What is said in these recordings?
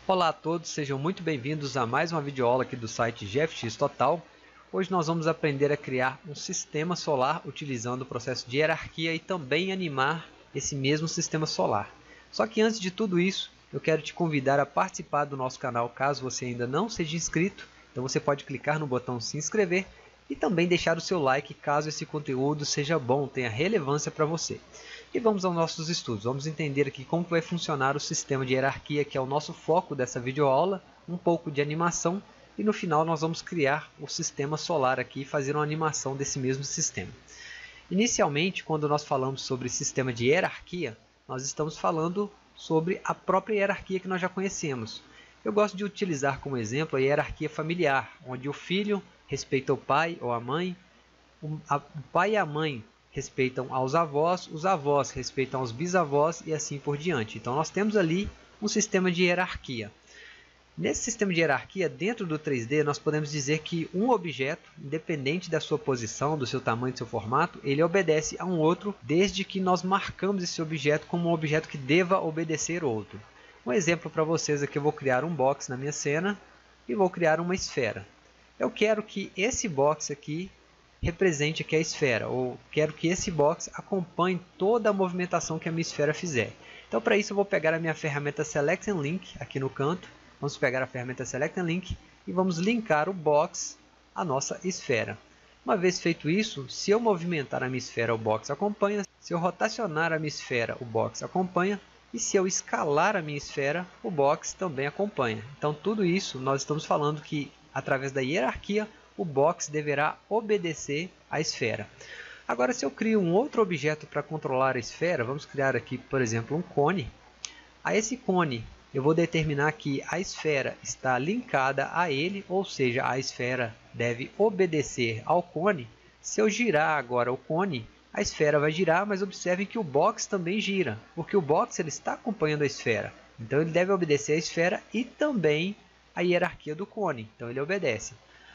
Olá a todos, sejam muito bem-vindos a mais uma videoaula aqui do site GFX Total. Hoje nós vamos aprender a criar um sistema solar utilizando o processo de hierarquia e também animar esse mesmo sistema solar. Só que antes de tudo isso, eu quero te convidar a participar do nosso canal caso você ainda não seja inscrito. Então você pode clicar no botão se inscrever e também deixar o seu like caso esse conteúdo seja bom, tenha relevância para você. E vamos aos nossos estudos. Vamos entender aqui como vai funcionar o sistema de hierarquia, que é o nosso foco dessa videoaula, um pouco de animação, e no final nós vamos criar o sistema solar aqui e fazer uma animação desse mesmo sistema. Inicialmente, quando nós falamos sobre sistema de hierarquia, nós estamos falando sobre a própria hierarquia que nós já conhecemos. Eu gosto de utilizar como exemplo a hierarquia familiar, onde o filho respeita o pai ou a mãe, o pai e a mãe respeitam aos avós, os avós respeitam aos bisavós e assim por diante. Então nós temos ali um sistema de hierarquia. Nesse sistema de hierarquia, dentro do 3D, nós podemos dizer que um objeto, independente da sua posição, do seu tamanho, do seu formato, ele obedece a um outro, desde que nós marcamos esse objeto como um objeto que deva obedecer outro. Um exemplo para vocês aqui, eu vou criar um box na minha cena e vou criar uma esfera. Eu quero que esse box aqui represente aqui a esfera, ou quero que esse box acompanhe toda a movimentação que a minha esfera fizer. Então para isso eu vou pegar a minha ferramenta Select and Link aqui no canto, vamos pegar a ferramenta Select and Link e vamos linkar o box à nossa esfera. Uma vez feito isso, se eu movimentar a minha esfera, o box acompanha, se eu rotacionar a minha esfera, o box acompanha, e se eu escalar a minha esfera, o box também acompanha. Então tudo isso nós estamos falando que através da hierarquia o box deverá obedecer à esfera. Agora, se eu crio um outro objeto para controlar a esfera, vamos criar aqui, por exemplo, um cone. A esse cone, eu vou determinar que a esfera está linkada a ele, ou seja, a esfera deve obedecer ao cone. Se eu girar agora o cone, a esfera vai girar, mas observem que o box também gira, porque o box ele está acompanhando a esfera. Então, ele deve obedecer à esfera e também à hierarquia do cone. Então, ele obedece.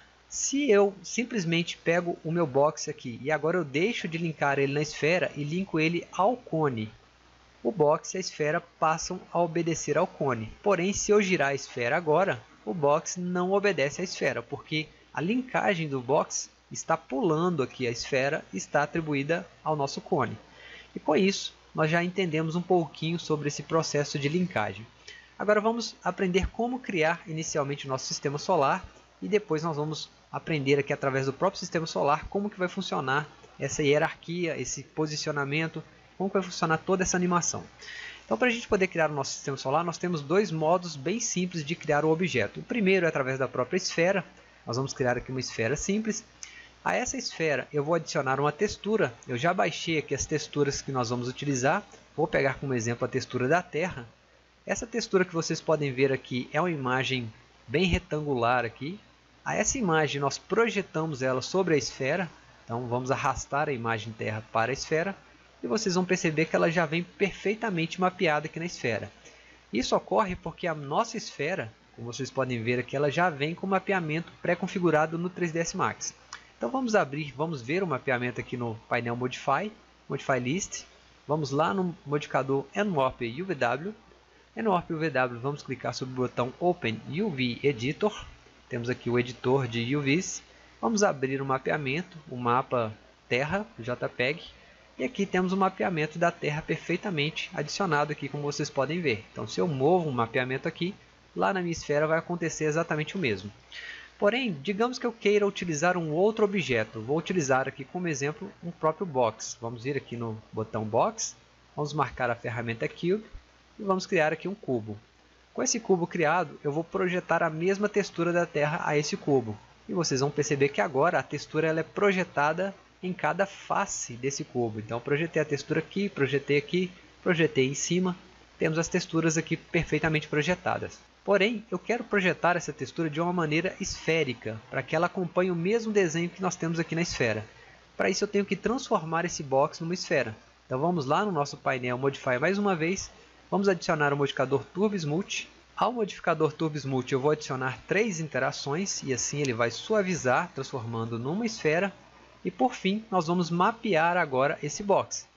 Se eu simplesmente pego o meu box aqui e agora eu deixo de linkar ele na esfera e linko ele ao cone, o box e a esfera passam a obedecer ao cone. Porém, se eu girar a esfera agora, o box não obedece à esfera, porque a linkagem do box está pulando aqui a esfera e está atribuída ao nosso cone. E com isso, nós já entendemos um pouquinho sobre esse processo de linkagem. Agora vamos aprender como criar inicialmente o nosso sistema solar e depois nós vamos aprender aqui através do próprio sistema solar como que vai funcionar essa hierarquia, esse posicionamento, como que vai funcionar toda essa animação. Então, para a gente poder criar o nosso sistema solar, nós temos dois modos bem simples de criar o objeto. O primeiro é através da própria esfera. Nós vamos criar aqui uma esfera simples. A essa esfera eu vou adicionar uma textura. Eu já baixei aqui as texturas que nós vamos utilizar. Vou pegar como exemplo a textura da Terra. Essa textura que vocês podem ver aqui é uma imagem bem retangular aqui. A essa imagem nós projetamos ela sobre a esfera. Então vamos arrastar a imagem Terra para a esfera. E vocês vão perceber que ela já vem perfeitamente mapeada aqui na esfera. Isso ocorre porque a nossa esfera, como vocês podem ver aqui, ela já vem com mapeamento pré-configurado no 3ds Max. Então vamos abrir, vamos ver o mapeamento aqui no painel Modify, Modify List. Vamos lá no modificador Enwarp UVW. Enwarp UVW, vamos clicar sobre o botão Open UV Editor. Temos aqui o editor de UVs. Vamos abrir o mapeamento, o mapa Terra, JPEG. E aqui temos o mapeamento da Terra perfeitamente adicionado aqui, como vocês podem ver. Então, se eu movo um mapeamento aqui, lá na minha esfera vai acontecer exatamente o mesmo. Porém, digamos que eu queira utilizar um outro objeto. Vou utilizar aqui como exemplo um próprio box. Vamos vir aqui no botão Box, vamos marcar a ferramenta Cube e vamos criar aqui um cubo. Com esse cubo criado, eu vou projetar a mesma textura da Terra a esse cubo. E vocês vão perceber que agora a textura ela é projetada em cada face desse cubo. Então, projetei a textura aqui, projetei em cima. Temos as texturas aqui perfeitamente projetadas. Porém, eu quero projetar essa textura de uma maneira esférica, para que ela acompanhe o mesmo desenho que nós temos aqui na esfera. Para isso, eu tenho que transformar esse box numa esfera. Então, vamos lá no nosso painel Modify mais uma vez. Vamos adicionar o modificador Turbo Smooth. Ao modificador Turbo Smooth, eu vou adicionar 3 interações e assim ele vai suavizar, transformando numa esfera. E por fim, nós vamos mapear agora esse box.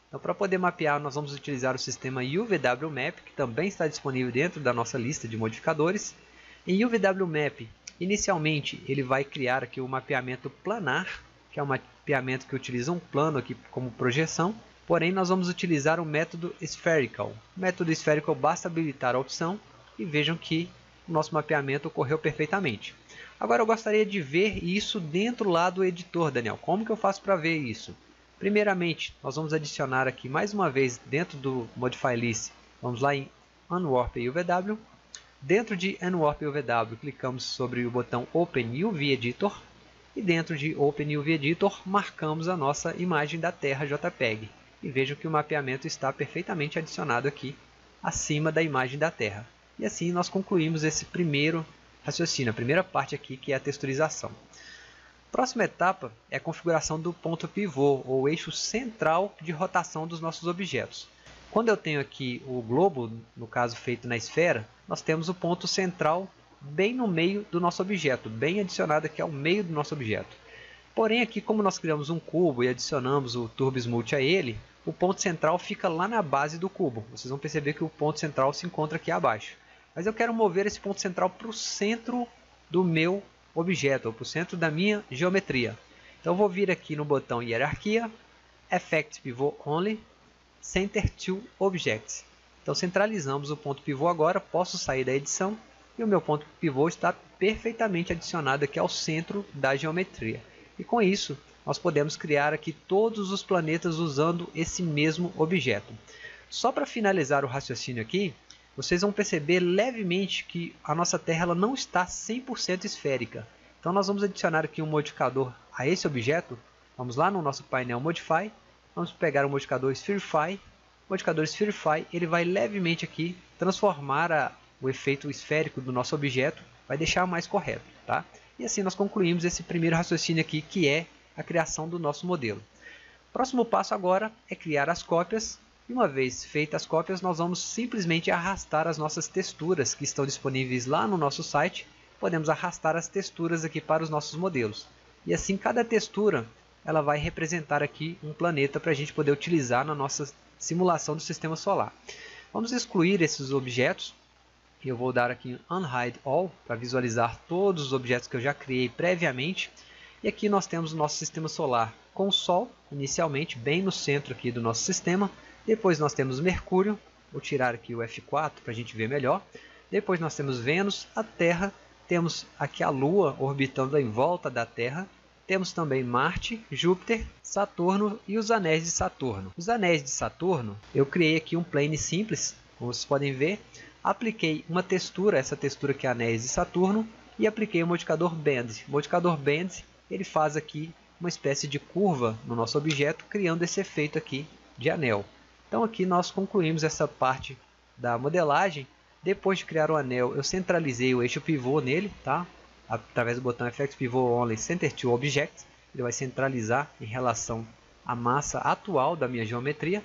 Então, para poder mapear, nós vamos utilizar o sistema UVWMap, que também está disponível dentro da nossa lista de modificadores. Em UVWMap, inicialmente, ele vai criar aqui o mapeamento planar, que é um mapeamento que utiliza um plano aqui como projeção. Porém, nós vamos utilizar o método Spherical. O método Spherical basta habilitar a opção e vejam que o nosso mapeamento ocorreu perfeitamente. Agora, eu gostaria de ver isso dentro lá do editor, Daniel. Como que eu faço para ver isso? Primeiramente, nós vamos adicionar aqui mais uma vez dentro do Modify List, vamos lá em Unwarp UVW. Dentro de Unwarp UVW, clicamos sobre o botão Open UV Editor e dentro de Open UV Editor marcamos a nossa imagem da Terra JPEG. E vejam que o mapeamento está perfeitamente adicionado aqui acima da imagem da Terra. E assim nós concluímos esse primeiro raciocínio, a primeira parte aqui, que é a texturização. Próxima etapa é a configuração do ponto pivô, ou eixo central de rotação dos nossos objetos. Quando eu tenho aqui o globo, no caso feito na esfera, nós temos o ponto central bem no meio do nosso objeto, bem adicionado aqui ao meio do nosso objeto. Porém, aqui como nós criamos um cubo e adicionamos o Turbo Smooth a ele, o ponto central fica lá na base do cubo. Vocês vão perceber que o ponto central se encontra aqui abaixo. Mas eu quero mover esse ponto central para o centro do meu objeto, ou para o centro da minha geometria. Então eu vou vir aqui no botão Hierarquia, Effect Pivot Only, Center to Objects. Então centralizamos o ponto pivô agora, posso sair da edição e o meu ponto pivô está perfeitamente adicionado aqui ao centro da geometria. E com isso nós podemos criar aqui todos os planetas usando esse mesmo objeto. Só para finalizar o raciocínio aqui, vocês vão perceber levemente que a nossa Terra ela não está 100% esférica. Então nós vamos adicionar aqui um modificador a esse objeto. Vamos lá no nosso painel Modify. Vamos pegar o modificador Spherify. O modificador Spherify ele vai levemente aqui transformar o efeito esférico do nosso objeto. Vai deixar mais correto. Tá? E assim nós concluímos esse primeiro raciocínio aqui, que é a criação do nosso modelo. O próximo passo agora é criar as cópias. E uma vez feitas as cópias, nós vamos simplesmente arrastar as nossas texturas que estão disponíveis lá no nosso site. Podemos arrastar as texturas aqui para os nossos modelos. E assim cada textura ela vai representar aqui um planeta para a gente poder utilizar na nossa simulação do sistema solar. Vamos excluir esses objetos. Eu vou dar aqui Unhide All para visualizar todos os objetos que eu já criei previamente. E aqui nós temos o nosso sistema solar com o Sol, inicialmente bem no centro aqui do nosso sistema. Depois nós temos Mercúrio, vou tirar aqui o F4 para a gente ver melhor. Depois nós temos Vênus, a Terra, temos aqui a Lua orbitando em volta da Terra. Temos também Marte, Júpiter, Saturno e os anéis de Saturno. Os anéis de Saturno, eu criei aqui um plane simples, como vocês podem ver. Apliquei uma textura, essa textura que é anéis de Saturno, e apliquei o modificador Bend. O modificador Bend ele faz aqui uma espécie de curva no nosso objeto, criando esse efeito aqui de anel. Então aqui nós concluímos essa parte da modelagem. Depois de criar o anel, eu centralizei o eixo pivô nele, tá? Através do botão Effect Pivot Only Center to Object. Ele vai centralizar em relação à massa atual da minha geometria.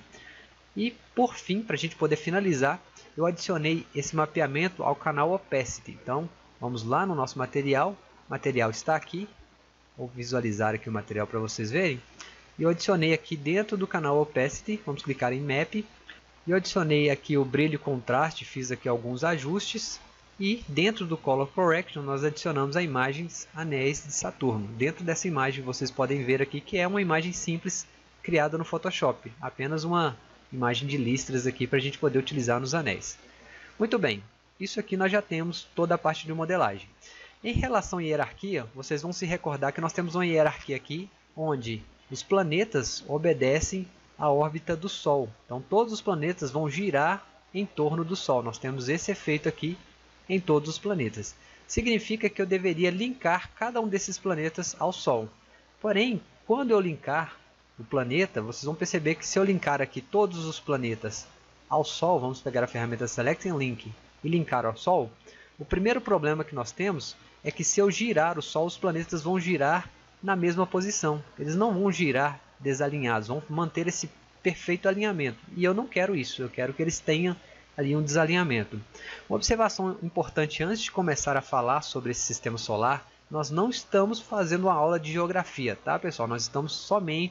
E por fim, para a gente poder finalizar, eu adicionei esse mapeamento ao canal Opacity. Então vamos lá no nosso material. O material está aqui. Vou visualizar aqui o material para vocês verem. E eu adicionei aqui dentro do canal Opacity, vamos clicar em Map. E eu adicionei aqui o brilho e contraste, fiz aqui alguns ajustes. E dentro do Color Correction nós adicionamos a imagem Anéis de Saturno. Dentro dessa imagem vocês podem ver aqui que é uma imagem simples criada no Photoshop. Apenas uma imagem de listras aqui para a gente poder utilizar nos anéis. Muito bem, isso aqui nós já temos toda a parte de modelagem. Em relação à hierarquia, vocês vão se recordar que nós temos uma hierarquia aqui onde os planetas obedecem à órbita do Sol. Então todos os planetas vão girar em torno do Sol. Nós temos esse efeito aqui em todos os planetas. Significa que eu deveria linkar cada um desses planetas ao Sol. Porém, quando eu linkar o planeta, vocês vão perceber que se eu linkar aqui todos os planetas ao Sol, vamos pegar a ferramenta Select and Link e linkar ao Sol, o primeiro problema que nós temos é que se eu girar o Sol, os planetas vão girar na mesma posição. Eles não vão girar desalinhados, vão manter esse perfeito alinhamento. E eu não quero isso, eu quero que eles tenham ali um desalinhamento. Uma observação importante antes de começar a falar sobre esse sistema solar, nós não estamos fazendo uma aula de geografia, tá pessoal? Nós estamos somente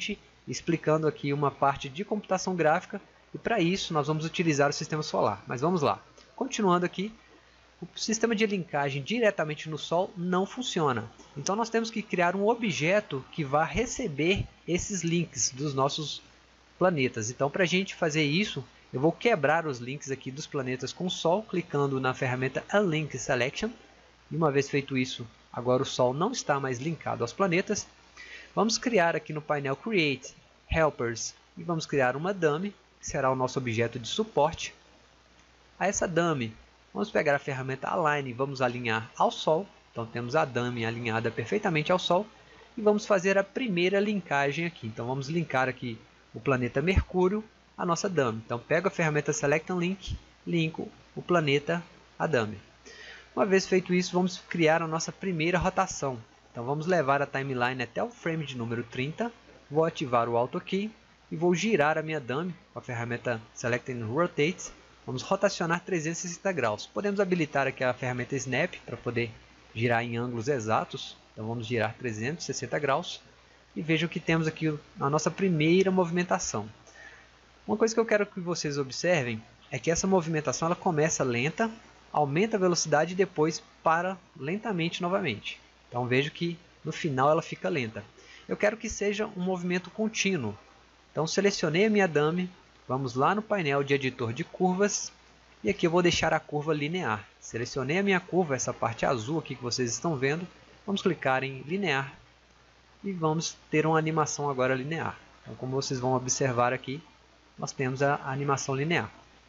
explicando aqui uma parte de computação gráfica, e para isso nós vamos utilizar o sistema solar. Mas vamos lá. Continuando aqui, o sistema de linkagem diretamente no Sol não funciona. Então nós temos que criar um objeto que vá receber esses links dos nossos planetas. Então, para a gente fazer isso, eu vou quebrar os links aqui dos planetas com o Sol, clicando na ferramenta Unlink Selection. E uma vez feito isso, agora o Sol não está mais linkado aos planetas. Vamos criar aqui no painel Create, Helpers, e vamos criar uma dummy, que será o nosso objeto de suporte. A essa dummy, vamos pegar a ferramenta Align e vamos alinhar ao Sol. Então temos a dummy alinhada perfeitamente ao Sol. E vamos fazer a primeira linkagem aqui. Então vamos linkar aqui o planeta Mercúrio à nossa dummy. Então pego a ferramenta Select and Link, linko o planeta à dummy. Uma vez feito isso, vamos criar a nossa primeira rotação. Então vamos levar a timeline até o frame de número 30. Vou ativar o Auto Key e vou girar a minha dummy com a ferramenta Select and Rotate. Vamos rotacionar 360 graus. Podemos habilitar aqui a ferramenta Snap para poder girar em ângulos exatos. Então vamos girar 360 graus. E vejam que temos aqui a nossa primeira movimentação. Uma coisa que eu quero que vocês observem é que essa movimentação ela começa lenta, aumenta a velocidade e depois para lentamente novamente. Então vejo que no final ela fica lenta. Eu quero que seja um movimento contínuo. Então selecionei a minha dummy, vamos lá no painel de editor de curvas e aqui eu vou deixar a curva linear. Selecionei a minha curva, essa parte azul aqui que vocês estão vendo, vamos clicar em linear e vamos ter uma animação agora linear. Então como vocês vão observar aqui, nós temos a animação linear.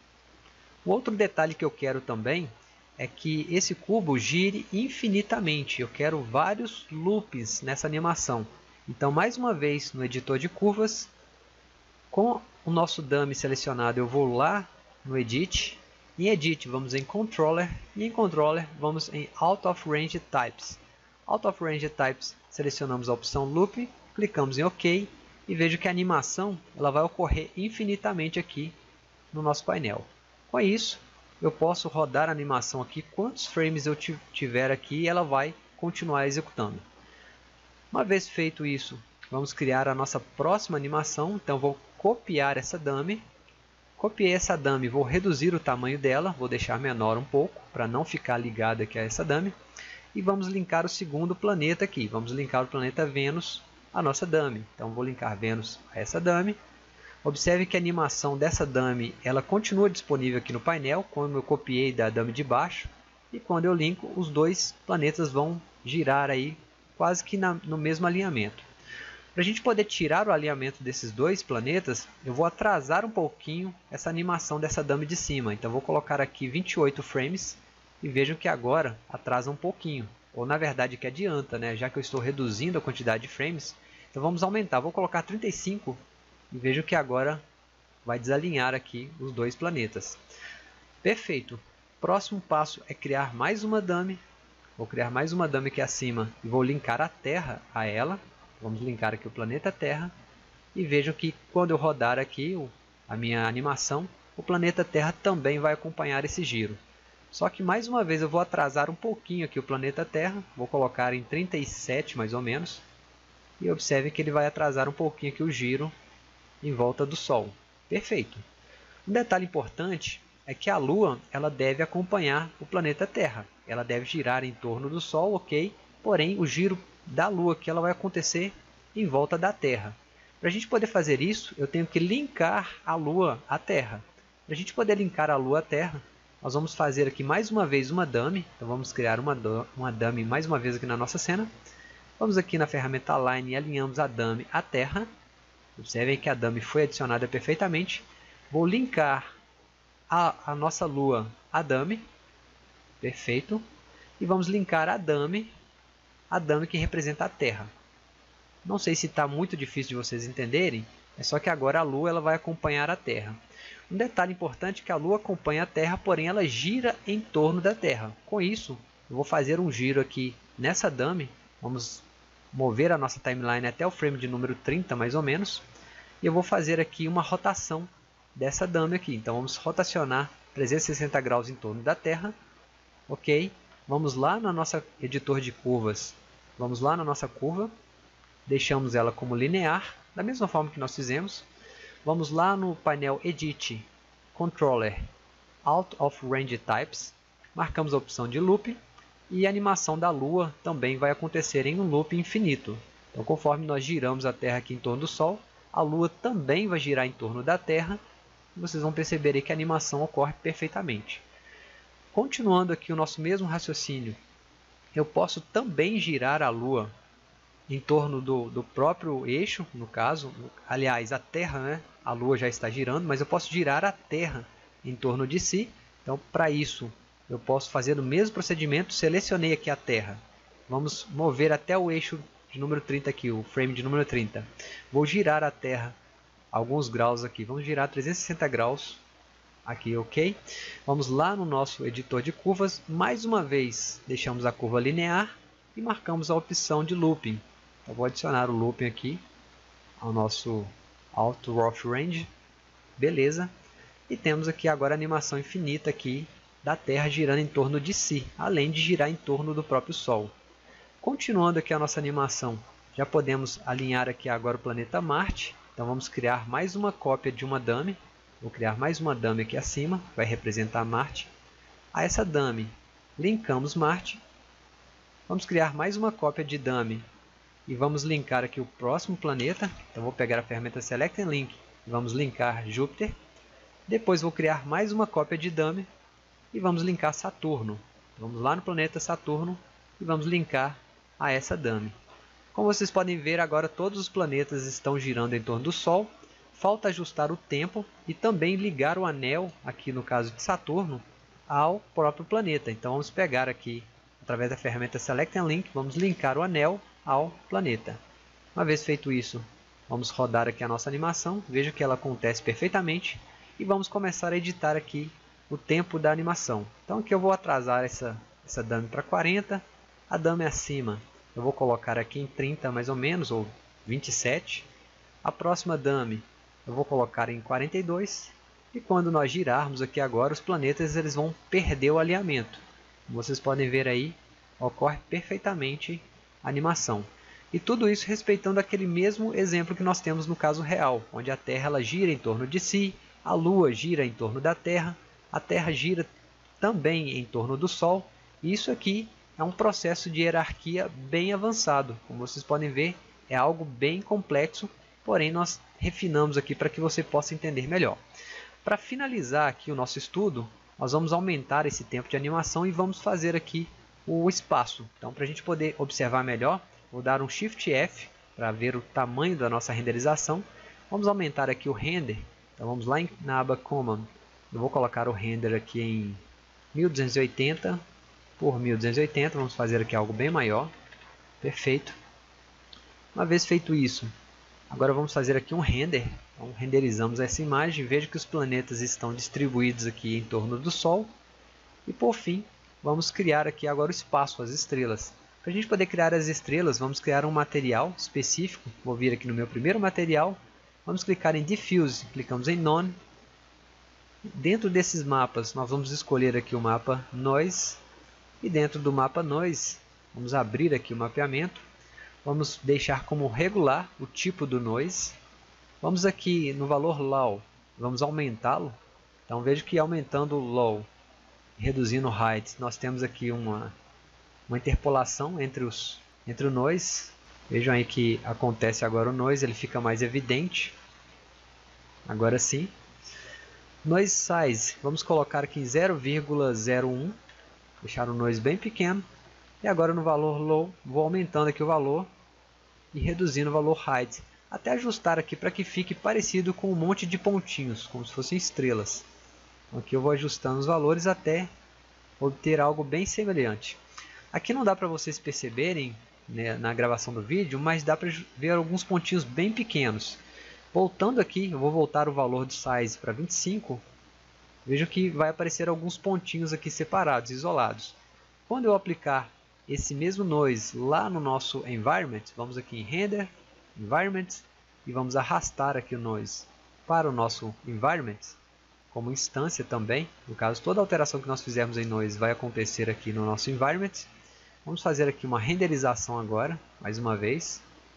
O outro detalhe que eu quero também é que esse cubo gire infinitamente. Eu quero vários loops nessa animação. Então, mais uma vez, no editor de curvas, com o nosso dummy selecionado, eu vou lá no Edit. Em Edit, vamos em Controller. E em Controller, vamos em Out of Range Types. Out of Range Types, selecionamos a opção Loop, clicamos em OK. E vejo que a animação ela vai ocorrer infinitamente aqui no nosso painel. Com isso, eu posso rodar a animação aqui quantos frames eu tiver aqui e ela vai continuar executando. Uma vez feito isso, vamos criar a nossa próxima animação. Então vou copiar essa dummy. Copiei essa dummy, vou reduzir o tamanho dela, vou deixar menor um pouco para não ficar ligada aqui a essa dummy. E vamos linkar o segundo planeta aqui. Vamos linkar o planeta Vênus à nossa dummy. Então vou linkar Vênus a essa dummy. Observe que a animação dessa dummy ela continua disponível aqui no painel, como eu copiei da dummy de baixo. E quando eu linko, os dois planetas vão girar aí quase que no mesmo alinhamento. Para a gente poder tirar o alinhamento desses dois planetas, eu vou atrasar um pouquinho essa animação dessa dummy de cima. Então vou colocar aqui 28 frames e vejam que agora atrasa um pouquinho. Ou na verdade que adianta, né? Já que eu estou reduzindo a quantidade de frames. Então vamos aumentar, vou colocar 35 e vejo que agora vai desalinhar aqui os dois planetas. Perfeito. Próximo passo é criar mais uma dummy. Vou criar mais uma dummy aqui acima e vou linkar a Terra a ela. Vamos linkar aqui o planeta Terra. E vejam que quando eu rodar aqui a minha animação, o planeta Terra também vai acompanhar esse giro. Só que mais uma vez eu vou atrasar um pouquinho aqui o planeta Terra. Vou colocar em 37 mais ou menos. E observe que ele vai atrasar um pouquinho aqui o giro em volta do Sol. Perfeito. Um detalhe importante é que a Lua ela deve acompanhar o planeta Terra. Ela deve girar em torno do Sol, ok? Porém, o giro da Lua aqui ela vai acontecer em volta da Terra. Para a gente poder fazer isso, eu tenho que linkar a Lua à Terra. Para a gente poder linkar a Lua à Terra, nós vamos fazer aqui mais uma vez uma dummy. Então vamos criar uma dummy mais uma vez aqui na nossa cena. Vamos aqui na ferramenta Align e alinhamos a dummy à Terra. Observem que a dummy foi adicionada perfeitamente. Vou linkar a nossa Lua à dummy. Perfeito. E vamos linkar a dummy que representa a Terra. Não sei se está muito difícil de vocês entenderem. É só que agora a Lua ela vai acompanhar a Terra. Um detalhe importante é que a Lua acompanha a Terra, porém ela gira em torno da Terra. Com isso, eu vou fazer um giro aqui nessa dummy. Vamos mover a nossa timeline até o frame de número 30 mais ou menos. E eu vou fazer aqui uma rotação dessa dummy aqui. Então vamos rotacionar 360 graus em torno da Terra. Ok. Vamos lá no nosso editor de curvas. Vamos lá na nossa curva. Deixamos ela como linear. Da mesma forma que nós fizemos, vamos lá no painel Edit, Controller, Out of Range Types, marcamos a opção de Loop e a animação da Lua também vai acontecer em um loop infinito. Então, conforme nós giramos a Terra aqui em torno do Sol, a Lua também vai girar em torno da Terra. Vocês vão perceber aí que a animação ocorre perfeitamente. Continuando aqui o nosso mesmo raciocínio, eu posso também girar a Lua em torno do próprio eixo, no caso, aliás, a Terra, né? A Lua já está girando, mas eu posso girar a Terra em torno de si. Então, para isso, eu posso fazer o mesmo procedimento, selecionei aqui a Terra. Vamos mover até o eixo de número 30 aqui, o frame de número 30. Vou girar a Terra alguns graus aqui, vamos girar 360 graus. Aqui, ok? Vamos lá no nosso editor de curvas, mais uma vez deixamos a curva linear e marcamos a opção de looping. Eu vou adicionar o looping aqui ao nosso Auto Rough Range, beleza? E temos aqui agora a animação infinita aqui da Terra girando em torno de si, além de girar em torno do próprio Sol. Continuando aqui a nossa animação, já podemos alinhar aqui agora o planeta Marte. Então vamos criar mais uma cópia de uma dummy. Vou criar mais uma dummy aqui acima, vai representar Marte. A essa dummy, linkamos Marte. Vamos criar mais uma cópia de dummy e vamos linkar aqui o próximo planeta. Então vou pegar a ferramenta Select and Link e vamos linkar Júpiter. Depois vou criar mais uma cópia de dummy e vamos linkar Saturno. Vamos lá no planeta Saturno e vamos linkar a essa dummy. Como vocês podem ver, agora todos os planetas estão girando em torno do Sol. Falta ajustar o tempo e também ligar o anel, aqui no caso de Saturno, ao próprio planeta. Então vamos pegar aqui, através da ferramenta Select and Link, vamos linkar o anel ao planeta. Uma vez feito isso, vamos rodar aqui a nossa animação. Veja que ela acontece perfeitamente. E vamos começar a editar aqui o tempo da animação. Então aqui eu vou atrasar essa dummy para 40. A dummy acima eu vou colocar aqui em 30 mais ou menos, ou 27. A próxima dummy eu vou colocar em 42. E quando nós girarmos aqui agora, os planetas eles vão perder o alinhamento. Como vocês podem ver aí, ocorre perfeitamente a animação. E tudo isso respeitando aquele mesmo exemplo que nós temos no caso real, onde a Terra ela gira em torno de si, a Lua gira em torno da Terra, a Terra gira também em torno do Sol. E isso aqui é um processo de hierarquia bem avançado. Como vocês podem ver, é algo bem complexo, porém nós refinamos aqui para que você possa entender melhor. Para finalizar aqui o nosso estudo, nós vamos aumentar esse tempo de animação e vamos fazer aqui o espaço. Então, para a gente poder observar melhor, vou dar um Shift F para ver o tamanho da nossa renderização. Vamos aumentar aqui o render. Então vamos lá na aba Command. Eu vou colocar o render aqui em 1280 por 1280. Vamos fazer aqui algo bem maior. Perfeito. Uma vez feito isso, agora vamos fazer aqui um render. Então, renderizamos essa imagem. Veja que os planetas estão distribuídos aqui em torno do Sol. E por fim, vamos criar aqui agora o espaço, as estrelas. Para a gente poder criar as estrelas, vamos criar um material específico. Vou vir aqui no meu primeiro material. Vamos clicar em Diffuse, clicamos em None. Dentro desses mapas, nós vamos escolher aqui o mapa Noise. E dentro do mapa Noise, vamos abrir aqui o mapeamento. Vamos deixar como regular o tipo do Noise. Vamos aqui no valor Low, vamos aumentá-lo. Então veja que aumentando o Low, reduzindo o Height, nós temos aqui uma interpolação entre o Noise. Vejam aí que acontece agora o Noise, ele fica mais evidente. Agora sim. Noise Size, vamos colocar aqui em 0,01. Deixar o Noise bem pequeno. E agora no valor Low, vou aumentando aqui o valor e reduzindo o valor Height. Até ajustar aqui para que fique parecido com um monte de pontinhos, como se fossem estrelas. Então, aqui eu vou ajustando os valores até obter algo bem semelhante. Aqui não dá para vocês perceberem, né, na gravação do vídeo, mas dá para ver alguns pontinhos bem pequenos. Voltando aqui, eu vou voltar o valor de size para 25. Veja que vai aparecer alguns pontinhos aqui separados, isolados. Quando eu aplicar esse mesmo noise lá no nosso environment, vamos aqui em render, environment, e vamos arrastar aqui o noise para o nosso environment, como instância também. No caso, toda alteração que nós fizermos em noise vai acontecer aqui no nosso environment. Vamos fazer aqui uma renderização agora, mais uma vez.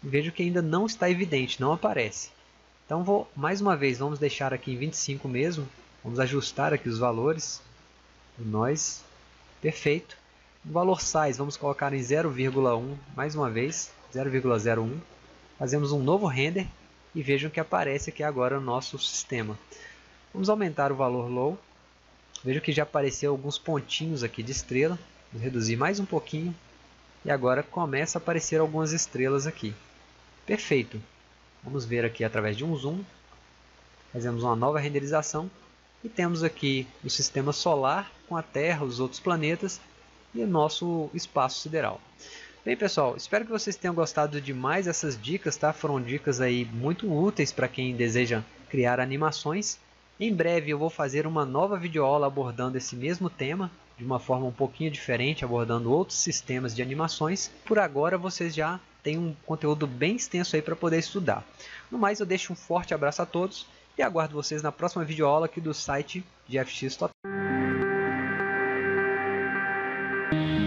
Vejo que ainda não está evidente, não aparece. Então mais uma vez, vamos deixar aqui em 25 mesmo. Vamos ajustar aqui os valores do noise. Perfeito. O valor size vamos colocar em 0,1 mais uma vez, 0,01. Fazemos um novo render e vejam que aparece aqui agora o nosso sistema. Vamos aumentar o valor low. Vejam que já apareceu alguns pontinhos aqui de estrela. Vou reduzir mais um pouquinho e agora começa a aparecer algumas estrelas aqui. Perfeito. Vamos ver aqui através de um zoom. Fazemos uma nova renderização e temos aqui o sistema solar com a Terra, os outros planetas e o nosso espaço sideral. Bem, pessoal, espero que vocês tenham gostado de mais essas dicas, tá? Foram dicas aí muito úteis para quem deseja criar animações. Em breve eu vou fazer uma nova videoaula abordando esse mesmo tema, de uma forma um pouquinho diferente, abordando outros sistemas de animações. Por agora vocês já têm um conteúdo bem extenso aí para poder estudar. No mais, eu deixo um forte abraço a todos e aguardo vocês na próxima videoaula aqui do site GFX Total.